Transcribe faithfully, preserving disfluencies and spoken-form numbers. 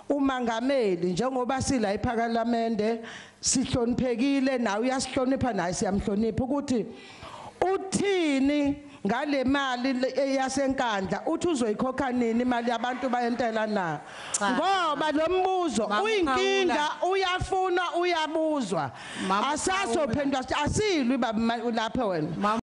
umangameli njengoba sila eParliamentary sihloniphekile nawe uyasihlonipha naye siyamhlonipha ukuthi uthini ngale mali yasenkandla uthi uzoyikhokha nini imali yabantu bayentela na ngoba lo mbuzo uyinkinga uyafuna uyabuzwa asazophendwa asilwi lapha wena